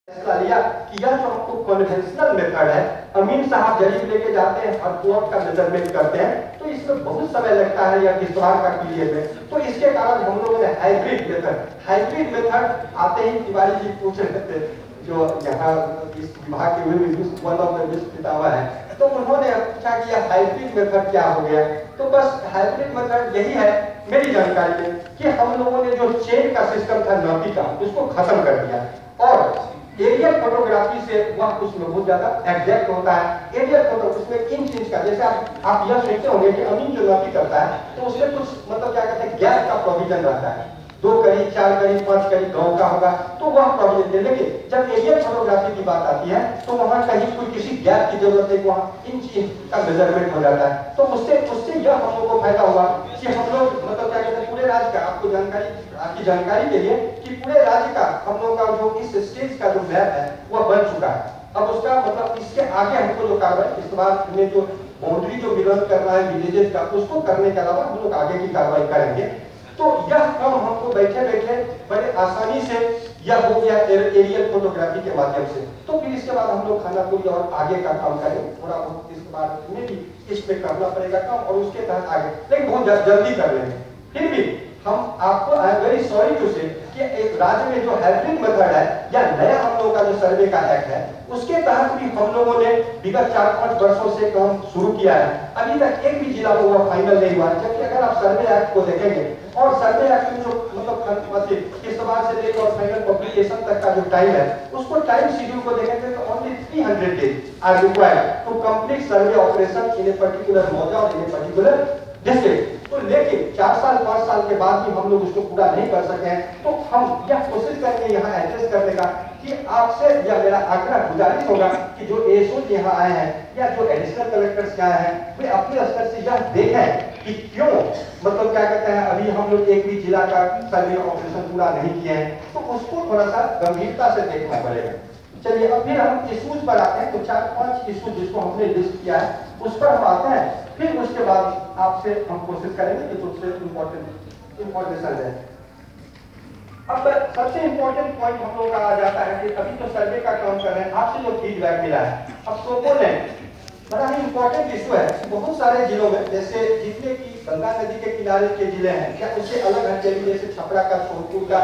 फैसला लिया कि यह जो हमको कन्वेंशनल मेथड है, अमीन साहब जरीब लेके जाते हैं और प्लॉट का मेजरमेंट करते हैं, तो इसमें बहुत समय लगता है या किश्तवाड़ का पीरियड में। तो इसके कारण हम लोगों ने हाइब्रिड मेथड आते ही तिवारी जी पूछ रहे थे, जो यहाँ इस विभाग के वन ऑफ द विश्व पितामह है, तो उन्होंने पूछा कि यह हाइब्रिड मेथड क्या हो गया। तो बस हाइब्रिड मेथड यही है मेरी जानकारी में कि हम लोगों ने जो चेन का सिस्टम था नापी का, उसको खत्म कर दिया और एरियल फोटोग्राफी से वह उसमें बहुत ज्यादा एग्जैक्ट होता है। एरियल फोटो उसमें इंच का, जैसे आप यह सोचते होंगे कि अमीन जो नापी करता है तो उसमें कुछ मतलब क्या कहते हैं गैप का प्रोविजन रहता है, 2 कड़ी 4 कड़ी 5 कड़ी गाँव का होगा तो वह प्रोविजन है। लेकिन जब एरियल फोटोग्राफी की बात आती है तो वहाँ कहीं कोई किसी गैप की जरूरत है, वहाँ इंच का मेजरमेंट हो जाता है। तो उससे यह हम लोग को फायदा हुआ कि हम लोग मतलब क्या कहते हैं पूरे राज्य का, आपकी जानकारी के लिए कि पूरे राज्य का हम लोग का जो इस स्टेज का जो मैप है वह बन चुका है। अब उसका मतलब इसके आगे हमको जो कार्रवाई इस बार में जो बाउंड्री जो विरोध करना है विलेजेस का, उसको करने के अलावा हम लोग आगे की कार्रवाई करेंगे। तो यह काम हमको बैठे बैठे बड़े आसानी से यह हो गया एरियल फोटोग्राफी के माध्यम से। तो फिर इसके बाद हम लोग खाना पूरी और आगे का काम करेंगे, थोड़ा बहुत इसके बाद में भी इस पे करना पड़ेगा काम और उसके तहत आगे, लेकिन बहुत जल्दी कर लेंगे। फिर भी हम आपको I am very sorry to say कि एक राज्य में जो हाइब्रिड मेथड है या नया हम लोगों का जो सर्वे का एक्ट है उसके तहत भी हम लोगों ने विगत 4-5 वर्षों से काम शुरू किया है। अभी तक एक भी जिला में वो फाइनल नहीं हुआ। जबकि अगर आप सर्वे एक्ट को देखेंगे और सर्वे एक्ट में जो मतलब किस बार से लेकर और फाइनल पब्लिकेशन तक का जो टाइम है उसको टाइम शेड्यूल को देखेंगे तो only 300 days are required to complete survey operation in a particular मौजा और इन ए पर्टिकुलर डिस्ट्रिक्ट। तो लेकिन 4 साल 5 साल के बाद भी हम लोग उसको पूरा नहीं कर सके हैं। तो हम यह कोशिश करेंगे यहाँ एड्रेस करने का कि आपसे या मेरा आग्रह गुजारिश होगा कि जो एसओ यहाँ आए हैं या जो एडिशनल कलेक्टर्स यहाँ हैं वे अपने स्तर से यह देखें कि क्यों मतलब क्या कहते हैं अभी हम लोग एक भी जिला का सर्वे ऑपरेशन पूरा नहीं किए हैं, तो उसको थोड़ा सा गंभीरता से देखना पड़ेगा। चलिए अब फिर हम इश्यूज पर आते हैं। तो 4-5 इश्यू जिसको हमने लिस्ट किया है उस पर हम आते हैं, फिर उसके बाद आपसे हम कोशिश करेंगे कि सबसे इम्पोर्टेंट इंफॉर्मेशन है। अब सबसे इम्पोर्टेंट पॉइंट हम लोग का आ जाता है कि अभी तो सर्वे का काम कर रहे हैं, आपसे जो फीडबैक मिला है। अब टोपोलैंड बड़ा ही इम्पोर्टेंट इशू है। बहुत सारे जिलों में जैसे जितने की गंगा नदी के किनारे के जिले हैं या उससे अलग हटके जैसे छपरा का, सोनपुर का,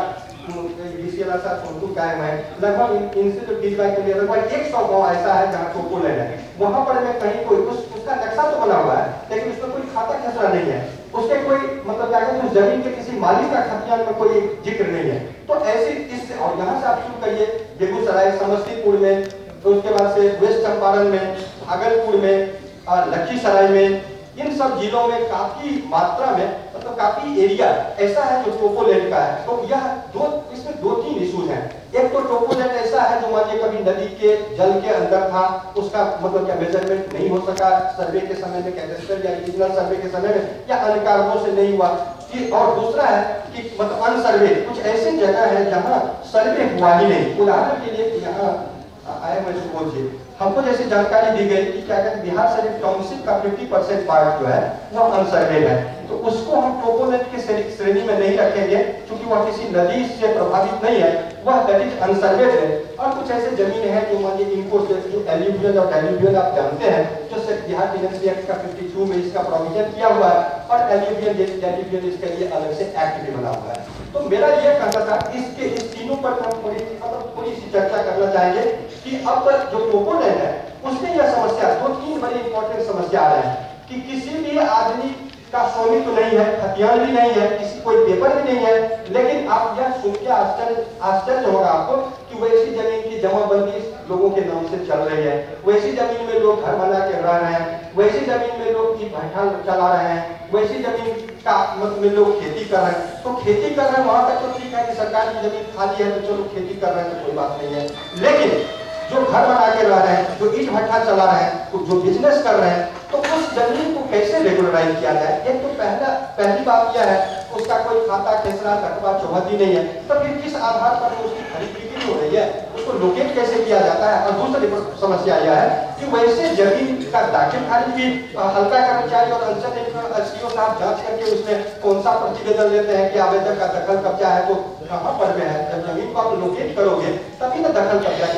सोनपुर कायम है, लगभग इनसे जो फीडबैक मिले लगभग 100 गाँव ऐसा है जहाँ टोपोलैंड है। वहाँ पर में कहीं कोई उसका नक्शा तो बना हुआ है लेकिन उसमें कोई खाता खसरा नहीं है, उसके कोई मतलब क्या कहते हैं जमीन के किसी मालिक का खतियान में कोई जिक्र नहीं है। तो ऐसे इससे और यहाँ से आप शुरू करिए बेगूसराय, समस्तीपुर में, तो उसके बाद से वेस्ट चंपारण में, भागलपुर में, लखीसराय में, इन सब जिलों में काफी मात्रा में मतलब काफी एरिया ऐसा है जो टोपोलैंड का है। तो यह इसमें 2-3 इश्यूज हैं। एक तो टोपोलैंड ऐसा है जो मान लीजिए कभी नदी के जल के अंदर था, उसका मतलब क्या मेजरमेंट नहीं हो सका सर्वे के समय में, कैडेस्ट्रल या रीजनल सर्वे के समय में, या अन्य कारणों से नहीं हुआ। और दूसरा है कि मतलब अनसर्वे कुछ ऐसी जगह है जहाँ सर्वे हुआ ही नहीं। उदाहरण के लिए यहाँ आए मैं सुबोध जी, हमको जैसे जानकारी दी गई कि क्या कहते हैं बिहार शरीफ टाउनशिप का 50% पार्ट जो है वह अनसर्वेड है, तो उसको हम टोपोलैंड के श्रेणी में नहीं रखेंगे क्योंकि वह किसी नदी से प्रभावित नहीं है, वह दैट इज अनसर्वेड है। और कुछ ऐसे जमीन है जो मान लीजिए इनको एल्यूवियल और डेल्यूवियल आप जानते हैं, जो बिहार टेनेंसी एक्ट का 52 में इसका प्रोविजन किया हुआ है और एल्यूवियल डेल्यूवियल इसके लिए अलग से एक्ट भी बना हुआ है। तो मेरा यह कहना था इसके इस तीनों पर हम थोड़ी सी चर्चा करना चाहेंगे कि अब जो टोपोलैंड है उसमें यह समस्या 2-3 बड़ी इंपॉर्टेंट समस्या आ रहे हैं कि किसी भी आदमी का स्वामित्व तो नहीं है, खतियान भी नहीं है, किसी कोई पेपर भी नहीं है, लेकिन आप यह सुन के आश्चर्य होगा आपको कि वैसी जमीन की जमाबंदी लोगों के नाम से चल रही है, वैसी जमीन में लोग घर बना के रह रहे हैं, वैसी जमीन में लोग भट्ठा चला रहे हैं, वैसी जमीन का में लोग खेती कर रहे हैं। तो खेती कर रहे हैं वहां तक तो ठीक है कि सरकार की जमीन खाली है तो चलो खेती कर रहे हैं तो कोई बात नहीं है, लेकिन जो घर बना के रह रहे हैं, जो ईंट भट्ठा चला रहे हैं, जो बिजनेस कर रहे हैं, तो उस जमीन को कैसे रेगुलराइज किया जाए। एक तो पहली बात यह है उसका कोई खाता खेसरा रकबा चौहदी नहीं है, तो फिर किस आधार पर उसकी खरीद बिक्री हो रही है, उसको लोकेट कैसे किया जाता है। और दूसरी समस्या यह है कि वैसे जमीन का दाखिल खारिज भी हल्का कर्मचारी और अंचल एसडीओ साहब जांच करके उसमें कौन सा प्रतिवेदन लेते हैं कि आवेदक का दखल कब्जा है तो कहाँ पर में है। जब जमीन को आप लोकेट करोगे तभी ना दखल कब्जा की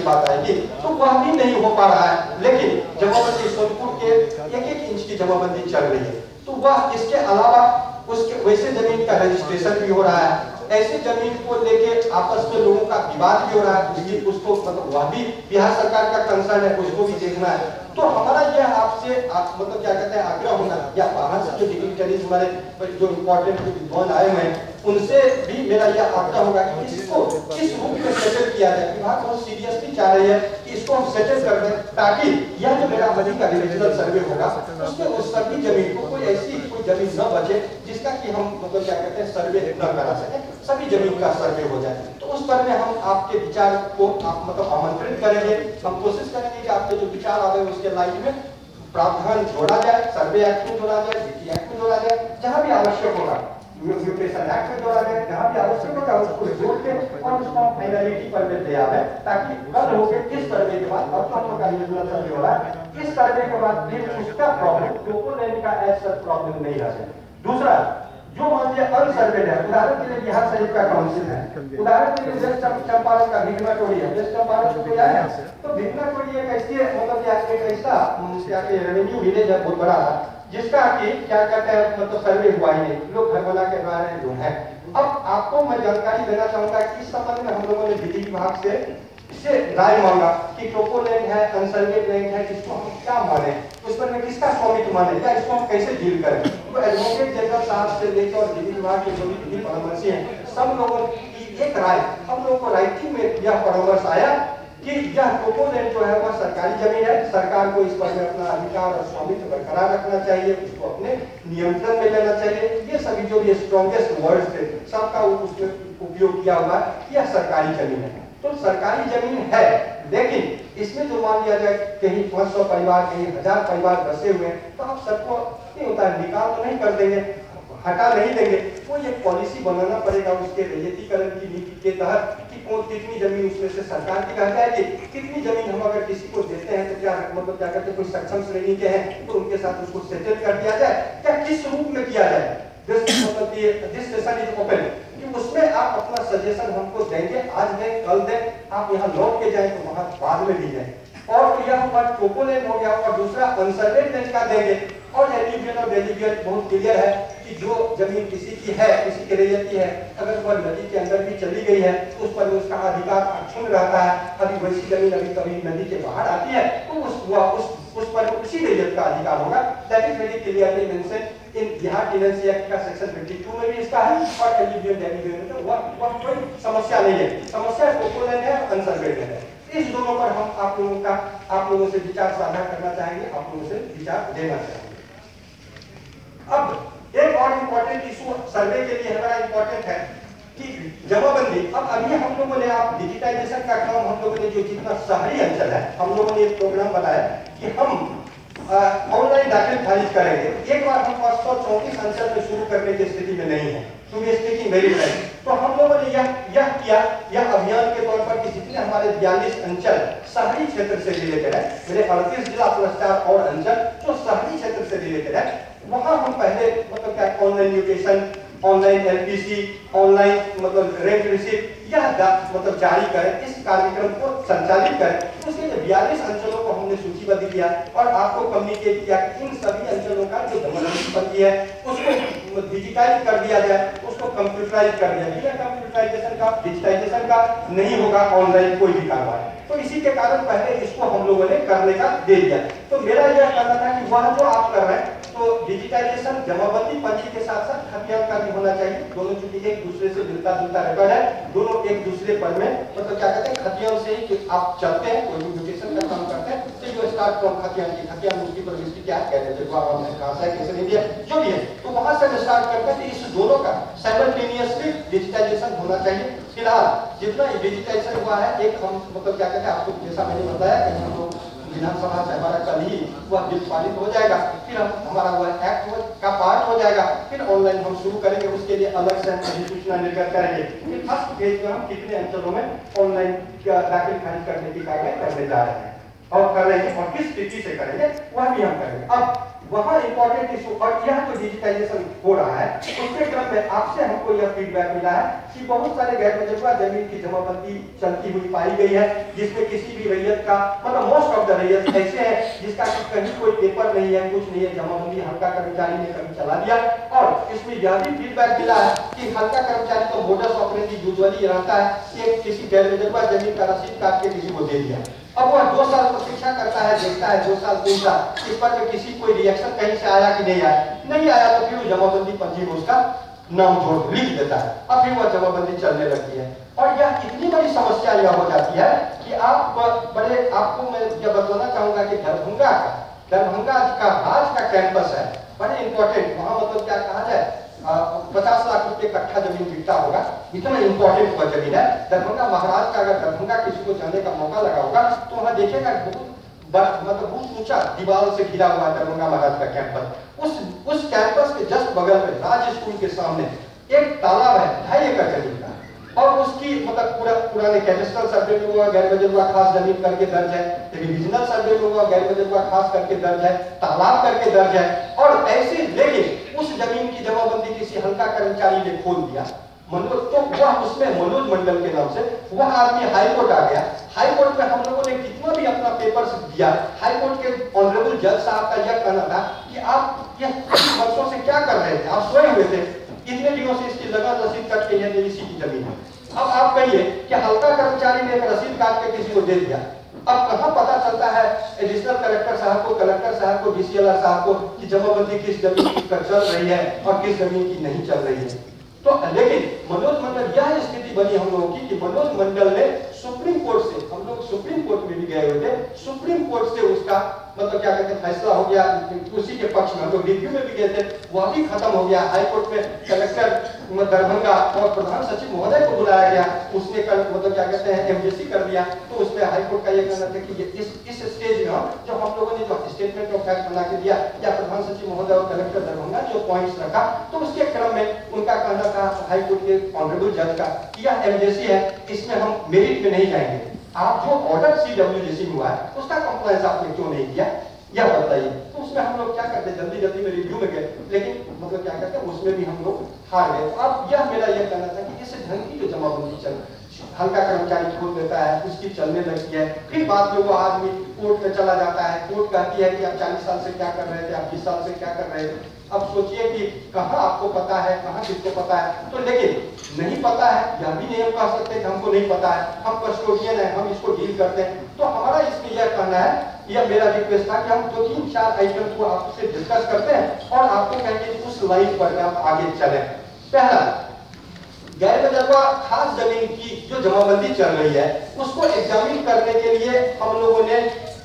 बात आएगी तो वह भी नहीं हो पा रहा है। लेकिन जमाबंदी सोनपुर के 1-1 इंच की जमाबंदी चल रही है, तो वह इसके अलावा उसके वैसे जमीन का रजिस्ट्रेशन भी हो रहा है, ऐसे जमीन को लेके आपस में लोगों का विवाद भी हो रहा है, उसको मतलब वह भी बिहार सरकार का कंसर्न है, उसको भी देखना है। तो हमारा यह आपसे मतलब क्या कहते हैं आग्रह होगा, या बाहर से जो डिग्निटरीज हमारे जो इम्पोर्टेंट विद्वान आए हुए हैं उनसे भी मेरा यह आग्रह होगा कि इसको किस रूप में सेटल किया जाए। विभाग बहुत सीरियसली चाह रही है कि इसको हम सेटल कर दें, ताकि यह जो मेरा बनी का रिविजनल सर्वे होगा उसमें उस सभी जमीन को कोई ऐसी कोई जमीन न बचे जिसका कि हम मतलब क्या कहते हैं सर्वे न करा सके, सभी जमीन का सर्वे हो जाए। तो उस पर में हम आपके विचार को आप मतलब आमंत्रित करेंगे, हम कोशिश करेंगे कि आपके जो विचार आ रहे हैं उसके लाइन में प्रावधान जोड़ा जाए, सर्वे एक्ट में जोड़ा जाए, डीटी एक्ट में जोड़ा जाए, जहां भी आवश्यक होगा, म्यूटेशन एक्ट में जोड़ा जाए, जहां भी आवश्यक होगा उसको जोड़ के और उसको फाइनलिटी पर में ले आए, ताकि कल होके इस सर्वे के बाद अब हम लोग का रिविजनल सर्वे हो रहा है, इस सर्वे के बाद फिर उसका प्रॉब्लम लोकल लेने का ऐसा प्रॉब्लम नहीं रहे। दूसरा, जो मान लीजिए अनसर्वेड है, उदाहरण के लिए बिहार शरीफ का काउंसिल है, उदाहरण के लिए वेस्ट चंपारण का भिगना टोली है, वेस्ट चंपारण से कोई आया है तो भिगना टोली एक ऐसी मतलब क्या एक ऐसा क्या के रेवेन्यू विलेज है बहुत बड़ा है, जिसका कि क्या कहते हैं मतलब सर्वे हुआ ही नहीं, लोग घर बना के रह रहे जो है। अब आपको मैं जानकारी देना चाहूंगा कि इस संबंध में हम लोगों ने विधि विभाग से राय मांगा कि टोको लैंड है, अनसर्वेड लैंड है, इसको हम क्या माने, उस पर में किसका स्वामित्व माने, या इसको हम कैसे डील करें। तो एडवोकेट जनरल साहब से लेकर और विधि विभाग के जो भी विधि परामर्शी हैं, सब लोगों की एक राय, हम लोगों को राइटिंग में यह परामर्श आया कि यह टोको लैंड जो है वह सरकारी जमीन है, सरकार को इस पर में अपना अधिकार और स्वामित्व बरकरार रखना चाहिए, उसको अपने नियंत्रण में लेना चाहिए। ये सभी जो ये स्ट्रॉन्गेस्ट वर्ड्स थे सबका उसमें उपयोग किया हुआ, यह सरकारी जमीन है। तो सरकारी जमीन है, लेकिन इसमें जो मान लिया जाए कहीं 500 परिवार कहीं 1000 परिवार बसे हुए हैं, तो आप सबको नहीं होता है निकाल तो नहीं कर देंगे, हटा नहीं देंगे, वो एक पॉलिसी बनाना पड़ेगा उसके रैयतीकरण की नीति के तहत कि कौन कितनी जमीन उसमें से सरकार की रह जाएगी, कितनी जमीन हम अगर किसी को देते हैं तो क्या मतलब क्या करते कोई सक्षम श्रेणी के हैं तो उनके साथ उसको सेटल कर दिया जाए, क्या किस रूप में किया जाए। दिस सेशन इज ओपन कि उसमें आप अपना सजेशन हमको देंगे, आज दें कल दें, आप यहाँ लौट के जाए तो वहां बाद में भी जाए। और तो यह हमारा टोको लैंड हो गया, और दूसरा अनसर्वेड लैंड का देंगे। और एलिवियन और डेलिवियन बहुत क्लियर है कि जो जमीन किसी की है, किसी की रैयती है, अगर वह नदी के अंदर भी चली गई है तो उस पर उसका अधिकार अक्षुण्ण रहता है। अभी वैसी जमीन अभी कभी नदी के बाहर आती है तो उस पर उसी रैयत का अधिकार होगा। That is very clearly mention in Bihar tenancy act का सेक्शन 52 में भी इसका है, और एलिवियन डेलिवियन में वह कोई समस्या नहीं है। समस्या टोको लैंड है, अनसर्वेड है। इस दोनों पर हम आप लोगों से विचार साझा करना चाहेंगे, आप लोगों से विचार देना चाहेंगे। अब एक और इम्पोर्टेंट इशू सर्वे के लिए बड़ा इम्पोर्टेंट है कि जमाबंदी। अब अभी हम लोगों ने आप डिजिटाइजेशन का काम हम लोगों ने जो जितना शहरी अंचल है हम लोगों ने एक प्रोग्राम बनाया कि हम ऑनलाइन दाखिल खारिज करेंगे। एक बार हम 534 अंचल में शुरू करने की स्थिति में नहीं है, तो वी स्पीकिंग वेरी राइट। तो हम लोगों ने यह किया, यह अभियान के तौर पर कि जितने हमारे 42 अंचल शहरी क्षेत्र से रिलेटेड है, मेरे 38 जिला प्लस 4 और अंचल जो शहरी क्षेत्र से रिलेटेड है, वहां हम पहले मतलब क्या online mutation, online LPC, online मतलब रेंट रिसीट यह मतलब जारी करें, इस कार्यक्रम को संचालित करें। उसके लिए 42 अंचलों को हमने सूचीबद्ध किया और आपको कम्युनिकेट किया कि इन सभी अंचलों का जो जमाबंदी है उसको डिजिटाइज कर दिया जाए, उसको कंप्यूटराइज कर दिया जाए। कंप्यूटराइजेशन का डिजिटाइजेशन का नहीं होगा ऑनलाइन कोई भी कार्रवाई, तो इसी के कारण पहले इसको हम लोगों ने करने का दे दिया। तो मेरा यह कहना था कि वह जो आप कर रहे हैं तो डिजिटाइजेशन जमाबंदी पंजी के साथ साथ खतियान का भी होना चाहिए। दोनों चूंकि एक दूसरे से मिलता जुलता रिकॉर्ड है, दोनों एक दूसरे पर में मतलब क्या कहते हैं खतियान से ही आप चलते हैं, कोई भी म्यूटेशन का काम करते हैं तो जो स्टार्ट फ्रॉम खतियान उसकी प्रविष्टि क्या कहते हैं कैसे इंडिया जो भी है, तो वहां से स्टार्ट करते हैं। इस दोनों का साइमल्टेनियसली डिजिटाइजेशन होना चाहिए। फिलहाल जितना डिजिटाइजेशन हुआ है, एक हम मतलब क्या कहते हैं आपको जैसा मैंने बताया कि हम लोग विधानसभा से हमारा कल ही वह बिल पारित हो जाएगा, फिर हमारा वह एक्ट का पार्ट हो जाएगा, फिर ऑनलाइन हम शुरू करेंगे। उसके लिए अलग से अधिसूचना निर्गत करेंगे कि फर्स्ट फेज में हम कितने अंचलों में ऑनलाइन दाखिल खारिज करने की कार्रवाई करने जा रहे हैं और कर रहे हैं और किस तिथि से करेंगे वह भी हम करेंगे। अब वहाँ इंपॉर्टेंट इशू और यह जो डिजिटाइजेशन हो रहा है उसके क्रम में आपसे हमको यह फीडबैक मिला है कि बहुत सारे गैर मुजफ्फा जमीन की जमाबंदी चलती हुई पाई गई है, जिसमें किसी भी रैयत का मतलब मोस्ट ऑफ द रैयत ऐसे है जिसका कहीं कोई पेपर नहीं है, कुछ नहीं है, जमाबंदी हल्का कर्मचारी ने कभी चला दिया। और इसमें यह भी फीडबैक मिला है कि हल्का कर्मचारी को मोडस ऑपरेंडी यूजुअली रहता है कि किसी गैर मुजफ्फा जमीन का रसीद काट के किसी को दे दिया, अब वह 2 साल प्रतीक्षा करता है, देखता है 2 साल 3 साल इस पर किसी कोई रिएक्शन कहीं से आया कि नहीं आया, नहीं आया तो फिर जमाबंदी पंजी में उसका नाम जोड़ लिख देता है, अब फिर वह जमाबंदी चलने लगती है। और यह इतनी बड़ी समस्या यह हो जाती है कि आपको मैं यह बताना चाहूंगा कि दरभंगा का राज का कैंपस है, बड़े इंपॉर्टेंट, वहां मतलब क्या कहा जाए 50 लाख रुपए कट्ठा जमीन बिकता होगा, इतना इंपॉर्टेंट वह जमीन है। दरभंगा महाराज का अगर दरभंगा किसी को जाने का मौका लगा होगा तो वहां देखेगा बहुत ऊंचा दीवार से घिरा हुआ दरभंगा महाराज का कैंपस। उस कैंपस के जस्ट बगल में राज स्कूल के सामने एक तालाब है 2.5 एकड़ जमीन का, और उसकी मतलब पुराने कैडेस्ट्रल सर्वे में हुआ गैर मुजफ्फा खास जमीन करके दर्ज है, रिविजनल सर्वे में हुआ गैर मुजफ्फा खास करके दर्ज है, तालाब करके दर्ज है। और ऐसे लेकिन उस जमीन की जमाबंदी किसी हल्का कर्मचारी ने खोल दिया, मनोज, तो वह उसमें मनोज मंडल के नाम से वह आदमी हाईकोर्ट आ गया। हाईकोर्ट में हम लोगों ने कितना भी अपना पेपर दिया, हाईकोर्ट के ऑनरेबल जज साहब का यह कहना था कि आप ये वर्षों से क्या कर रहे थे, आप सोए हुए थे, इतने दिनों से इसकी लगान रसीद काट के यह इसी की जमीन है। अब आप कहिए कि हल्का कर्मचारी ने एक रसीद काट के किसी को दे दिया, अब कहां पता चलता है एडिशनल कलेक्टर साहब को, कलेक्टर साहब को, डीसीएलआर साहब को कि जमाबंदी किस जमीन की चल रही है और किस जमीन की नहीं चल रही है। तो लेकिन मनोज मंडल यह स्थिति बनी हम लोगों की कि मनोज मंडल ने सुप्रीम कोर्ट से, हम लोग सुप्रीम कोर्ट में भी गए हुए थे, सुप्रीम कोर्ट से उसका मतलब क्या कहते हैं फैसला हो गया, उसी के पक्ष में हम लोग रिव्यू में भी गए थे, वह भी खत्म हो गया। हाईकोर्ट में कलेक्टर दरभंगा और प्रधान सचिव महोदय को बुलाया गया, उसने मतलब क्या कहते हैं एमजेसी कर दिया। तो उसमें हाईकोर्ट का यह कहना था कि इस स्टेज में जब हम लोगों ने जो स्टेटमेंट ऑफ फैक्ट बना के दिया या प्रधान सचिव महोदय और कलेक्टर दरभंगा जो पॉइंट्स रखा, तो उसके क्रम में उनका कहना था हाईकोर्ट के ऑनरेबल जज का कि यह एमजेसी है, इसमें हम मेरिट में नहीं जाएंगे, आप जो ऑर्डर सीडब्ल्यूजेसी में हुआ है उसका कंप्लायंस आपने क्यों नहीं किया यह बताइए। तो उसमें हम लोग क्या करते हैं जल्दी में रिव्यू में गए, लेकिन मतलब क्या कहते हैं उसमें भी हम लोग हार गए। तो अब यह मेरा यह कहना था कि इस ढंग की जो जमाबंदी चल हल्का कर्मचारी खोल देता है, उसकी चलने लगती है, फिर बाद में वो आदमी कोर्ट में चला जाता है, कोर्ट कहती है कि आप 40 साल से क्या कर रहे थे, आप 20 साल से क्या कर रहे थे। अब सोचिए कि कहाँ आपको पता है, कहाँ किसको पता है। तो लेकिन नहीं पता है यह भी नहीं हम कह सकते कि हमको नहीं पता है, हम कस्टोडियन है, हम इसको डील करते हैं। तो हमारा इसमें यह कहना है, यह मेरा रिक्वेस्ट था कि हम 2-3-4 आइटम को आपसे डिस्कस करते हैं और आपको कहेंगे उस लाइन पर आप आगे चलें। पहला, गैर मुजफ्फा खास जमीन की जो जमाबंदी चल रही है उसको एग्जामिन करने के लिए हम लोगों ने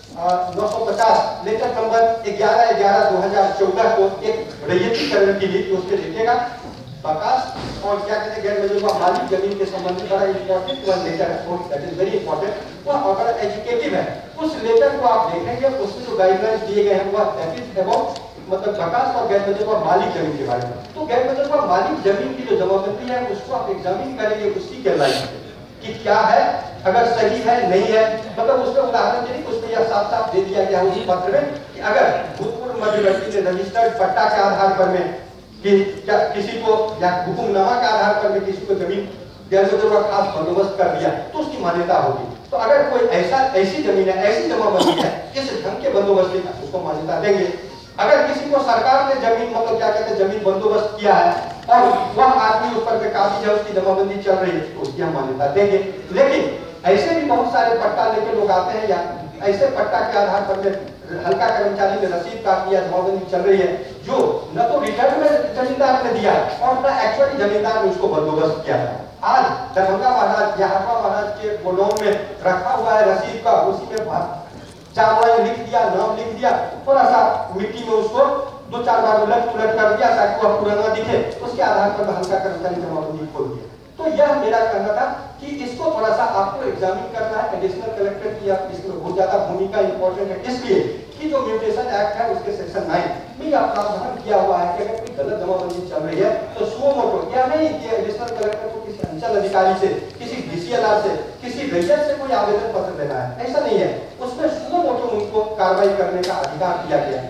950 लेटर नंबर 11/11/2014 को एक रैयतीकरण की ली। उसके देखिएगा बकास और क्या कहते हैं गैर मुजफ्फा मालिक जमीन के संबंधी बड़ा इंपॉर्टेंट वन लेटर है, दैट इज वेरी इंपॉर्टेंट। वह अगर एजुकेटिव है उस लेटर को आप देखेंगे, उसमें जो गाइडलाइंस दिए गए हैं वह दैट इज अबाउट मतलब बकास और गैर मुजफ्फा मालिक जमीन के बारे में। तो गैर मुजफ्फा मालिक जमीन की जो जमाबंदी है उसको आप एग्जामिन करेंगे उसी के लाइन कि क्या है, अगर सही है नहीं है, मतलब उसमें उदाहरण के लिए उसमें यह साफ दे दिया गया उस पत्र में कि अगर भूतपूर्व मध्यवर्ती ने रजिस्टर्ड पट्टा के आधार पर में कि क्या किसी को या हुकुमनामा के आधार पर में किसी को जमीन गैर मुजफ्फा खास बंदोबस्त कर दिया तो उसकी मान्यता होगी। तो अगर कोई ऐसी जमीन है, ऐसी जमाबंदी है इस ढंग के बंदोबस्ती का उसको मान्यता देंगे। अगर किसी को सरकार ने जमीन मतलब क्या कहते हैं जमीन बंदोबस्त किया है और वह आदमी उस पर काबिज है, उसकी जमाबंदी चल रही है तो उसकी हम मान्यता देंगे। लेकिन ऐसे भी बहुत सारे पट्टा लेके लोग आते हैं या ऐसे पट्टा के आधार पर हल्का कर्मचारी ने रसीद काट दिया, जमाबंदी चल रही है, जो न तो रिटर्न में जमींदार ने दिया और न एक्चुअली जमींदार ने उसको बंदोबस्त किया है। आज दरभंगा महाराज या हरवा महाराज के गोडाउन में रखा हुआ है रसीद का, उसी में 4 लाइन लिख दिया, नाम लिख दिया, थोड़ा सा मिट्टी में उसको 2-4 बार उलट कर दिया ताकि वह पुराना दिखे, उसके आधार पर हल्का कर्मचारी जमाबंदी खोल दिया। तो यह मेरा कहना था कि इसको थोड़ा सा आपको एग्जामिन करना है। एडिशनल कलेक्टर की इसमें बहुत ज्यादा भूमिका इंपॉर्टेंट है, इसलिए कि जो म्यूटेशन एक्ट है उसके सेक्शन 9 में यह प्रावधान किया हुआ है कि अगर कोई गलत जमाबंदी चल रही है तो सुओ मोटो, यह नहीं कि एडिशनल कलेक्टर को किसी अंचल अधिकारी से, किसी डीसीएलआर से, किसी रैयत से कोई आवेदन पत्र देना है, ऐसा नहीं है। उसमें सुओ मोटो उनको कार्रवाई करने का अधिकार दिया गया। तो इस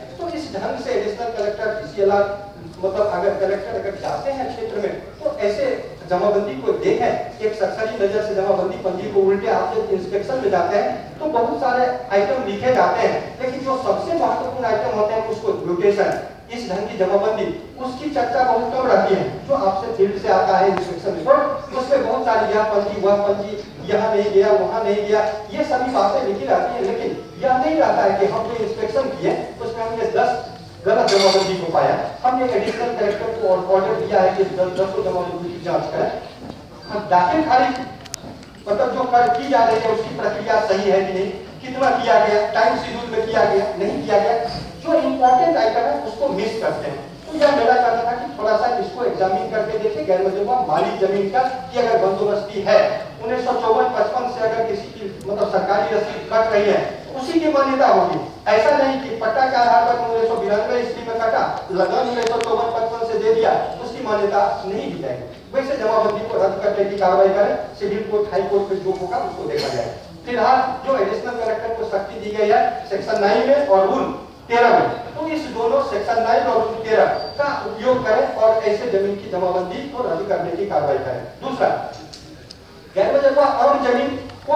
इस ढंग से एडिशनल कलेक्टर DCLR मतलब अगर कलेक्टर अगर जाते हैं क्षेत्र में तो ऐसे जमाबंदी को देखें, एक सरसरी नजर से जमाबंदी पंजी को उल्टे आप जब इंस्पेक्शन में जाते हैं तो बहुत सारे आइटम लिखे जाते हैं, लेकिन जो सबसे महत्वपूर्ण आइटम होते हैं उसको म्यूटेशन, इस ढंग की जमाबंदी, उसकी चर्चा बहुत कम रहती है। जो आपसे फील्ड से आता है इंस्पेक्शन रिपोर्ट, उसमें बहुत सारी यह पंजी वह पंजी, यहाँ नहीं गया वहाँ नहीं गया, ये सभी बातें लिखी रहती है, लेकिन यह नहीं रहता है कि हम जो इंस्पेक्शन किए उसमें हमने 10 गलत जमाबंदी को पाया, हमने एडिशनल कलेक्टर को ऑर्डर दिया है कि 10 जमाबंदी की जांच करें, दाखिल खारिज मतलब जो कर की जा रही है उसकी प्रक्रिया सही है कि नहीं, कितना किया गया, टाइम शेड्यूल में किया गया नहीं किया गया, जो इंपॉर्टेंट आइटम है उसको मिस करते हैं। तो यह मेरा कहना था कि थोड़ा सा इसको एग्जामिन करके देखें गैर मंजूर मालिक जमीन का कि अगर बंदोबस्ती है 1954-55 से अगर किसी की मतलब सरकारी रसीद कट रही है उसी की मान्यता होगी, ऐसा नहीं कि पट्टा के आधार पर 1992 ईस्वी में कटा लगन 1954-55 से दे दिया उसकी मान्यता नहीं दी जाएगी। वैसे जमाबंदी को रद्द करने की कार्रवाई करें, सिविल कोर्ट हाई कोर्ट में जो होगा उसको देखा जाए। फिलहाल जो एडिशनल कलेक्टर को शक्ति दी गई है सेक्शन 9 में और रूल 13 में, तो इस दोनों सेक्शन 9 और रूल 13 का उपयोग करें और ऐसे जमीन की जमाबंदी को रद्द करने की कार्रवाई करें। दूसरा, गैरवजह आम जमीन को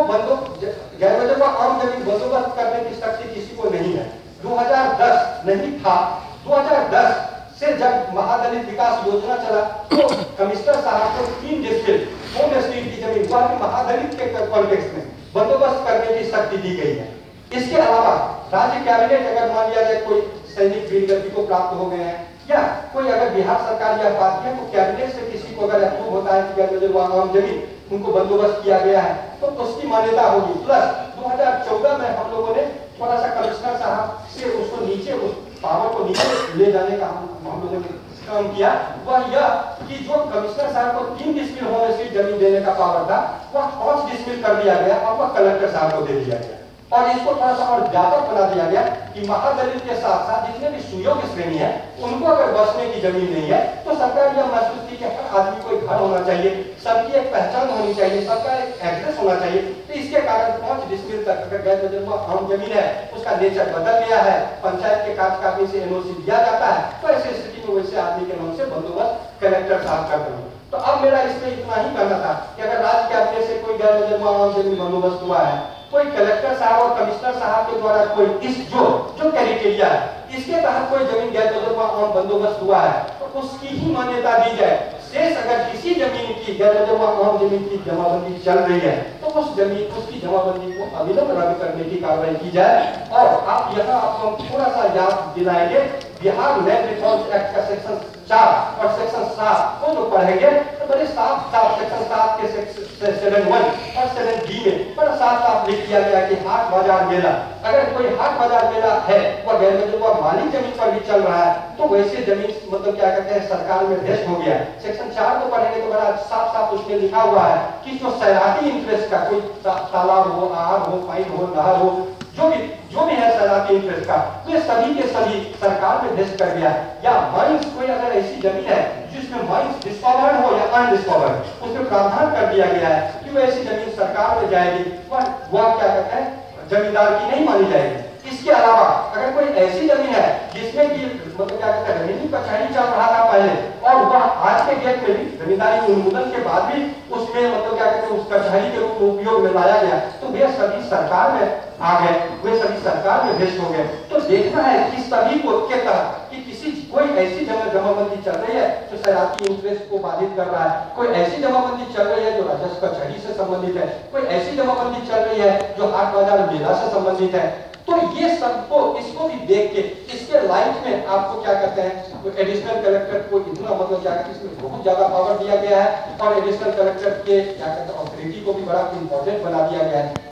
बंदोबस्त करने की शक्ति किसी को नहीं है। 2010 नहीं था, 2010 से जब महादलित विकास योजना चला तो कमिश्नर साहब को 3 डिस्ट्रिक्ट होम स्ट्रीट की जमीन वह भी महादलित के कॉन्टेक्स्ट में बंदोबस्त करने की शक्ति दी गई है। इसके अलावा राज्य कैबिनेट अगर मान लिया जाए कोई सैनिक वीरगति को प्राप्त हो गए हैं या कोई अगर बिहार सरकार यह बात है तो कैबिनेट से किसी को अगर अप्रूव होता है कि गैरवजह आम जमीन उनको बंदोबस्त किया गया है तो उसकी मान्यता होगी। प्लस 2014 में हम लोगों ने थोड़ा सा कमिश्नर साहब से उसको नीचे उस पावर को नीचे ले जाने का हम लोगों ने काम किया, वह यह कि जो कमिश्नर साहब को 3 डिस्ट्रिक्ट होम स्ट्रीट जमीन देने का पावर था वह 5 डिस्ट्रिक्ट कर दिया गया और वह कलेक्टर साहब को दे दिया गया और इसको थोड़ा सा और व्यापक बना दिया गया कि महादलित के साथ साथ जितने भी सुयोग्य श्रेणी है उनको अगर बसने की जमीन नहीं है तो सरकार यह महसूस की कि हर आदमी को घर होना चाहिए, सबकी एक पहचान होनी चाहिए, सबका एक एड्रेस होना चाहिए। तो इसके कारण 5 डिस्ट्रिक्ट तक अगर गैरवजह आम जमीन है उसका नेचर बदल गया है, पंचायत के कागज से NOC दिया जाता है, तो ऐसी स्थिति में वैसे आदमी के नाम से बंदोबस्त कलेक्टर साहब करते हैं। तो अब मेरा इसमें इतना ही कहना था कि अगर राज्य कैबिनेट से कोई गैरवजह आम जमीन बंदोबस्त हुआ है, कोई कलेक्टर साहब और कमिश्नर साहब के द्वारा कोई इस जो क्राइटेरिया है इसके तहत कोई जमीन गैरवजह आम बंदोबस्त हुआ है तो उसकी ही मान्यता दी जाए। शेष अगर किसी जमीन की गैरवजह आम जमीन की जमाबंदी चल रही है तो उस जमीन उसकी जमाबंदी को अविलंब रद्द करने की कार्रवाई की जाए। और आप यहाँ आपको थोड़ा सा याद दिलाएंगे बिहार लैंड रिफॉर्म्स एक्ट का सेक्शन 4 और सेक्शन 7 को जो पढ़ेंगे तो बड़े साफ सेक्शन 7 के सेक्शन 7(1) और 7(d) में बड़ा साफ लिख दिया गया कि हाट बाजार मेला, अगर कोई हाट बाजार मेला है वह गैरवजह मालिक जमीन पर भी चल रहा है तो वैसे जमीन मतलब क्या कहते हैं सरकार में वेस्ट हो गया। सेक्शन 4 को पढ़ेंगे तो बड़ा साफ उसमें लिखा हुआ है कि जो सैराती इंटरेस्ट का कोई तालाब हो, आहर हो, पाइप हो, नहर हो, जो भी है सैराती इंटरेस्ट का वे सभी के सभी सरकार में वेस्ट कर गया। या माइंस कोई अगर ऐसी जमीन है जिसमें माइंस डिस्कवर्ड हो या अनडिस्कवर्ड उसमें प्रावधान कर दिया गया है कि वो ऐसी जमीन सरकार में जाएगी, वह क्या कहते हैं जमींदार की नहीं मानी जाएगी। इसके अलावा अगर कोई ऐसी जमीन है जिसमें कि मतलब क्या कहते हैं रेवेन्यू कचहरी चल रहा था पहले और वह आज के डेट में भी जमींदारी उन्मूलन के बाद भी उसमें मतलब क्या कहते हैं उस कचहरी के रूप में उपयोग में लाया गया तो वे सभी सरकार में आ गए, वे सभी सरकार में वेस्ट हो गए। तो देखना है कि सभी को के तहत कि किसी कोई ऐसी जमाबंदी चल रही है जो सैराती इंटरेस्ट को बाधित कर रहा है, कोई ऐसी जमाबंदी चल रही है जो राजस्व कचहरी से संबंधित है, कोई ऐसी जमाबंदी चल रही है जो हाट बाजार मेला से संबंधित है। तो ये सबको इसको भी देख के इसके लाइट में आपको क्या कहते हैं तो एडिशनल कलेक्टर को इतना मतलब क्या कहते हैं इसमें बहुत ज्यादा पावर दिया गया है और एडिशनल कलेक्टर के क्या कहते हैं ऑथोरिटी को भी बड़ा इंपॉर्टेंट बना दिया गया है।